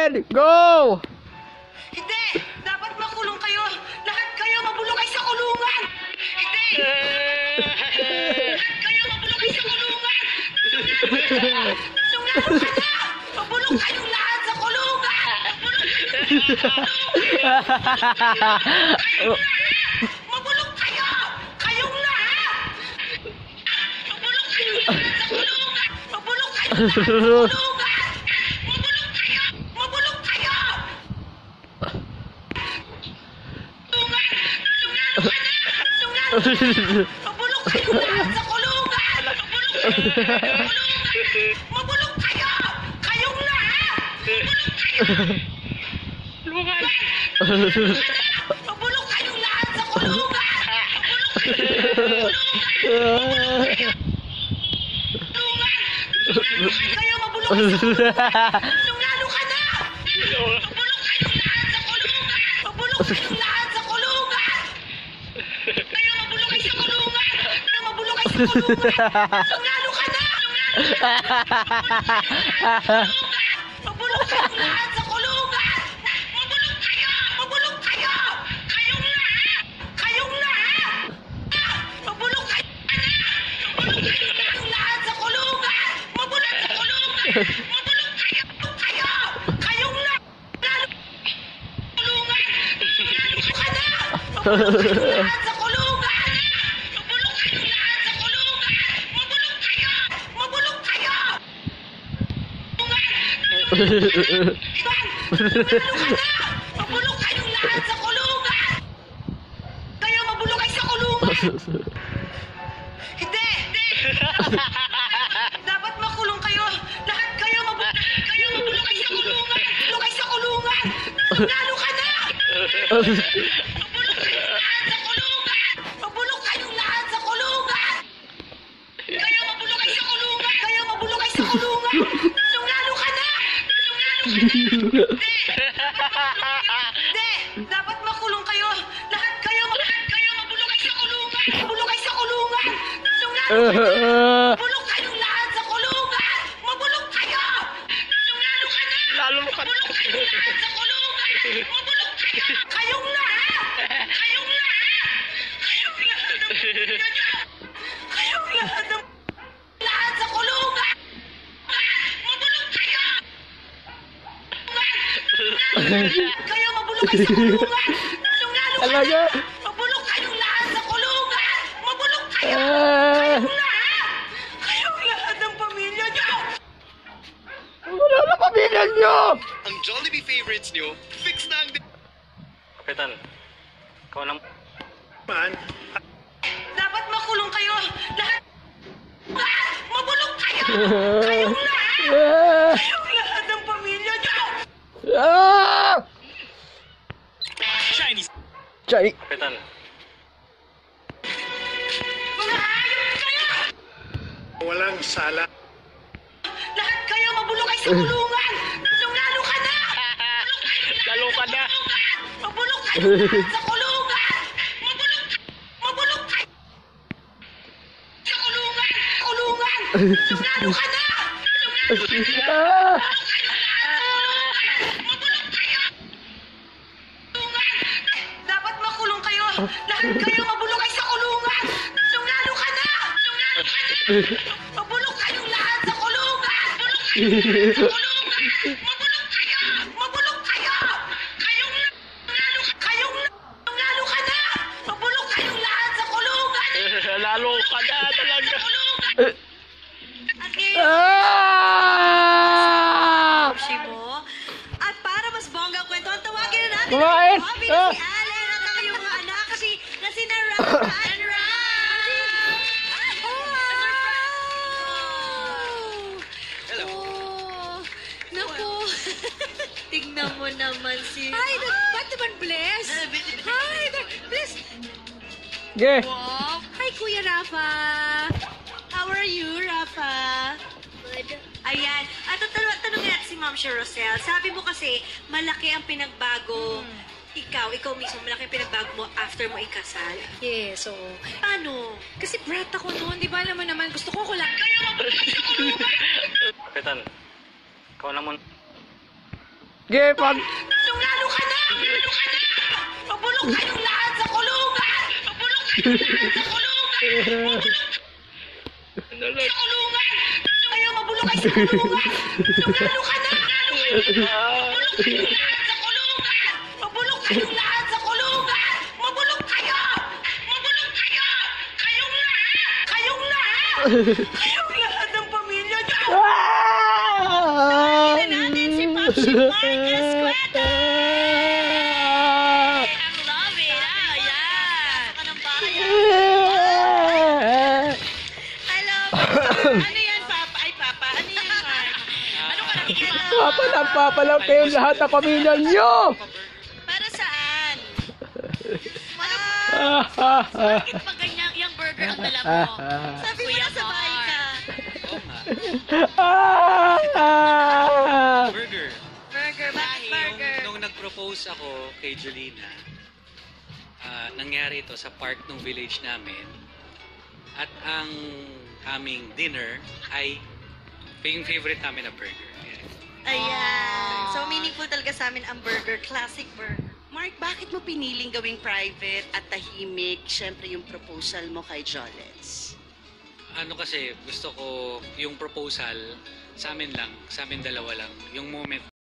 natin! Go! Hindi! Dapat makulong kayo! Lahat kayo mabulokay sa kulungan! Hindi! Lahat kayo mabulokay sa kulungan! Nalungalo ka na! Mabulok kayong lahat sa kulungan! Mabulok kayo! Kayong lahat! Mabulok kayong lahat sa kulungan! Mabulok kayong lahat sa kulungan! Mabulok kayo! Mabulok kayo! Mabulok kayo lahat sa kulungan! Mabulok kayo! Kayong lahat! Mabulok kayong lahat sa kulungan! Kayo mabulok sa kulungan! Lalo ka na! Mabulok kayong lahat sa kulungan! Mabulok kayong lahat sa kulungan! Kayo mabulok kayo sa kulungan! Kayo mabulok kayo sa kulungan! Lalo ka na! Mabulok kayong lahat sa kulungan! Mabulok kayo! Mabulok kayo! Kayong lahat! Kayong lahat! Mabulok kayo na! Mabulok kayong lahat sa kulungan! Mabulok sa kulungan! Mabulok kayo! Kayo! Kayong lahat! Lalo kulungan! Lalo ka na! Mabulok kayong lahat sa kulungan! Mabulok kayong lahat sa kulungan! Mabulok kayo! Mabulok kayo! Mabulok kayong lahat sa kulungan! Kayo mabulok kayo sa kulungan! Hindi! Dapat makulong kayo! Lahat kayo mabulok kayo sa kulungan! Mabulok kayo sa kulungan! Lalo ka na! Mabulok kayong lahat sa kulungan! Mabulok kayong lahat sa kulungan! Kayo mabulok kayo sa kulungan! Kayo mabulok kayo sa kulungan! Lalo ka na! Hindi! Dapat makulong kayo! Lahat kayo mabulok kayo sa kulungan! Mabulok kayo sa kulungan! Mabulok kayong lahat sa kulungan! Mabulok kayo! Lalo ka na! Mabulok kayong lahat sa kulungan! Mabulok kayo! Kayong lahat! Kayong lahat! Kayong lahat ng kayong lahat ng lahat sa kulungan! Mabulok kayo! Kayo mabulok kayo sa kulungan! Lalo ka na! Mabulok kayong lahat sa kulungan! Mabulok kayo! Kayong lahat! Kayong lahat ng pamilya niyo! Wala na pamilya nyo! Ang Jollibee favorites nyo, fix na ang... Kapitan, ikaw lang. Man, Dapat makulong kayo! Lahat! Mabulok kayo! Kayong lahat! Kayong lahat ng pamilya niyo! Ah! Chinese. Chay! Kapitan, Mga hayop kayo! Walang sala. Lahat kayo mabulok kayo sa kulungan! Lalo ka na! lalo ka na. Mabulok kayo lahat sa kulungan! Mabulok kayo sa kulungan! Kulungan! Lalo ka na! Ah! Mabulok kayo! Kulungan! Dapat makulong kayo! Lahat kayo mabulok kayo sa kulungan! Lalo ka na! Mabulok kayong lahat sa kulungan! Mabulok kayo! Mabulok kayo! Kayong lalo ka na! Mabulok kayong lahat sa kulungan! lalo ka na talaga. Ah! Mo. At para mas bongga ang kwento, tawagin na natin Kumain! ang si Ah! Allen at ang iyong mga anak kasi na Ram and Hello. Oh, naku. Tignan mo naman si... Hi, ba't naman bless? Hi, bless. Okay. Wow. Hi, Kuya Rafa. How are you, Rafa? Good. Ayan. At tanongin natin si Ma'am Roselle. Sabi mo kasi, malaki ang pinagbago. Ikaw mismo, malaki ang pinagbago mo after mo ikasal. Yes, oo. Paano? Kasi brat ako noon, di ba alam mo naman, gusto ko lang. Kapitan, ikaw lang muna. Ge, pag... Lalong-lalo ka na! Lalo ka na! Mabulok kayong lahat sa kulungan! Mabulok kayong lahat sa kulungan! Mabulok sa kulungan! Kayo mabulok kayo sa kulungan! Lalong-lalo ka na! Mabulok kayong lahat sa kulungan! Mabulok kayong lahat sa kulungan! Mabulok kayo! Mabulok kayo! Kayong lahat! Kayong lahat! Kayong lahat ng pamilya niyo! Tingnan natin si Papi Mark Escueta. Ang love it. Yan. Ka ng bayan. I love it. Ano yan, Papa? Ay, Papa. Ano yan, Mark? Ano ka nang Papalang kayong lahat ng pamilya nyo! Para saan? Bakit pa ganyan yung burger ang dala mo? Sabi mo na sabay ka. Burger. Burger, bakit burger? Nung nag-propose ako kay Jolina, nangyari ito sa park ng village namin. At ang aming dinner ay yung favorite namin na burger. Ayan. So, meaningful talaga sa amin ang burger. Classic burger. Mark, bakit mo piniling gawing private at tahimik, syempre yung proposal mo kay Jolens? Ano kasi, gusto ko yung proposal sa amin lang, sa amin dalawa lang, yung moment